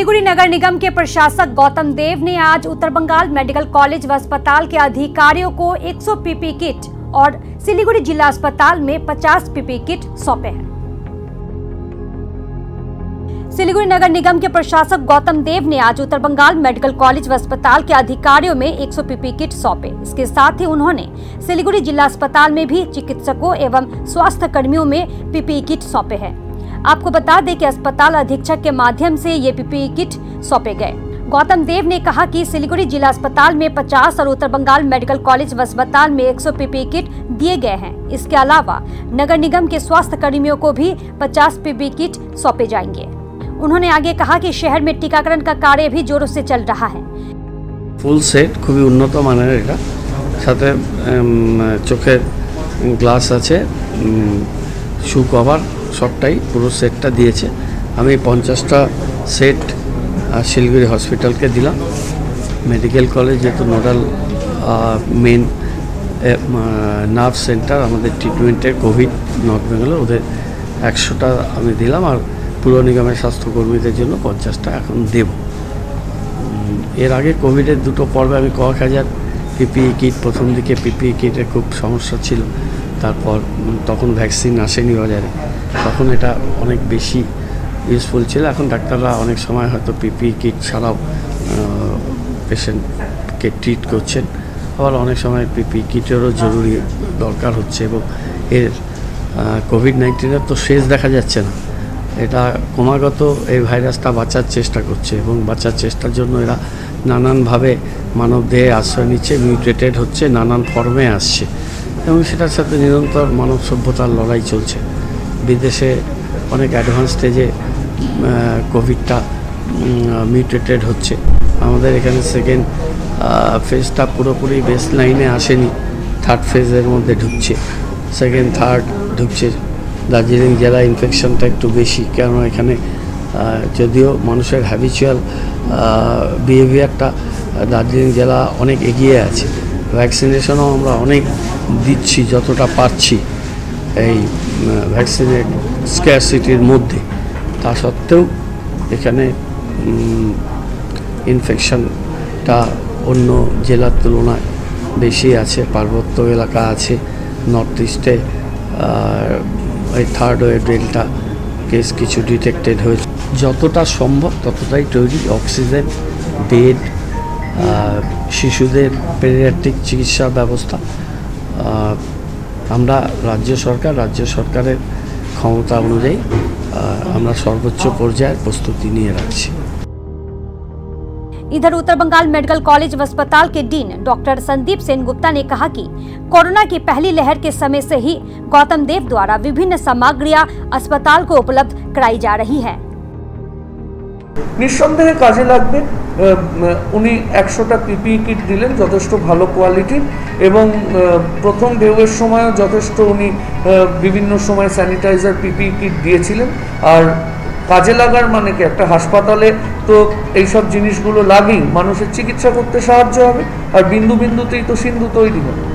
सिलीगुड़ी नगर निगम के प्रशासक गौतम देव ने आज उत्तर बंगाल मेडिकल कॉलेज व अस्पताल के अधिकारियों को 100 पीपी किट और सिलीगुड़ी जिला अस्पताल में 50 पीपी किट सौंपे हैं। सिलीगुड़ी नगर निगम के प्रशासक गौतम देव ने आज उत्तर बंगाल मेडिकल कॉलेज व अस्पताल के अधिकारियों में 100 पीपी किट सौंपे। इसके साथ ही उन्होंने सिलीगुड़ी जिला अस्पताल में भी चिकित्सकों एवं स्वास्थ्य कर्मियों में पीपी किट सौंपे हैं। आपको बता दें कि अस्पताल अधीक्षक के माध्यम से ये पीपी किट सौंपे गए। गौतम देव ने कहा कि सिलीगुड़ी जिला अस्पताल में 50 और उत्तर बंगाल मेडिकल कॉलेज व अस्पताल में 100 पीपी किट दिए गए हैं। इसके अलावा नगर निगम के स्वास्थ्य कर्मियों को भी 50 पीपी किट सौंपे जाएंगे। उन्होंने आगे कहा कि शहर में टीकाकरण का कार्य भी जोरों से चल रहा है। फुल सेट खूब उन्नत मानेर এটা সাথে চোখের গ্লাস আছে শু কভার সবটাই পুরো সেটটা দিয়েছে। আমি 50টা সেট শিলিগুড়ি হসপিটালকে দিলাম। মেডিকেল কলেজ যেহেতু নোডাল মেন নার্ভ সেন্টার আমাদের ট্রিটমেন্টের কোভিড নর্থ বেঙ্গলের ওদের 100টা আমি দিলাম আর পুর নিগমের স্বাস্থ্যকর্মীদের জন্য 50টা এখন দেব। এর আগে কোভিডের দুটো পর্বে আমি কয়েক হাজার পিপিই কিট প্রথম দিকে পিপিই কিটের খুব সমস্যা ছিল, তারপর তখন ভ্যাকসিন আসেনি বাজারে, তখন এটা অনেক বেশি ইউজফুল ছিল। এখন ডাক্তাররা অনেক সময় হয়তো পিপিই কিট ছাড়াও পেশেন্টকে ট্রিট করছেন, আবার অনেক সময় পিপিই কিটেরও জরুরি দরকার হচ্ছে এবং এর কোভিড-19-এর তো শেষ দেখা যাচ্ছে না। এটা ক্রমাগত এই ভাইরাসটা বাঁচার চেষ্টা করছে এবং বাঁচার চেষ্টার জন্য এরা নানানভাবে মানবদেহে আশ্রয় নিচ্ছে, মিউটেটেড হচ্ছে, নানান ফর্মে আসছে এবং সেটার সাথে নিরন্তর মানব সভ্যতার লড়াই চলছে। বিদেশে অনেক অ্যাডভান্স স্টেজে কোভিডটা মিউটেটেড হচ্ছে। আমাদের এখানে সেকেন্ড ফেজটা পুরোপুরি বেস লাইনে আসেনি, থার্ড ফেজের মধ্যে ঢুকছে, সেকেন্ড থার্ড ঢুকছে। দার্জিলিং জেলা ইনফেকশনটা একটু বেশি, কারণ এখানে যদিও মানুষের হ্যাবিচুয়াল বিহেভিয়ারটা দার্জিলিং জেলা অনেক এগিয়ে আছে, ভ্যাকসিনেশনও আমরা অনেক দিচ্ছি যতটা পারছি এই ভ্যাকসিনের স্ক্যারসিটির মধ্যে, তা সত্ত্বেও এখানে ইনফেকশনটা অন্য জেলার তুলনায় বেশি আছে। পার্বত্য এলাকা আছে, নর্থ ইস্টে এই থার্ড ওয়েভ ডেল্টা কেস কিছু ডিটেক্টেড হয়েছে। যতটা সম্ভব ততটাই তৈরি অক্সিজেন, বেড, শিশুদের পেডিয়াট্রিক চিকিৎসা ব্যবস্থা। আমরা রাজ্য সরকারের ক্ষমতা অনুযায়ী আমরা সর্বোচ্চ পর্যায়ে প্রস্তুতি নিয়ে রাখছি। इधर उत्तर बंगाल मेडिकल कॉलेज व अस्पताल के डीन डॉक्टर संदीप सेनगुप्ता ने कहा कि कोरोना की पहली लहर के समय से ही गौतम देव द्वारा विभिन्न सामग्रियां अस्पताल को उपलब्ध कराई जा रही है। निस्संदेहे काजे लागबे। उनी 100टा पीपीई किट दिलेन যথেষ্ট ভালো কোয়ালিটির এবং প্রথম ঢেউয়ের সময় যথেষ্ট উনি বিভিন্ন সময় স্যানিটাইজার পিপিই কিট দিয়েছিলেন। আর কাজে লাগার মানে কি, একটা হাসপাতালে তো এইসব জিনিসগুলো লাগেই, মানুষের চিকিৎসা করতে সাহায্য হবে আর বিন্দু বিন্দুতেই তো সিন্ধু তৈরি হবে।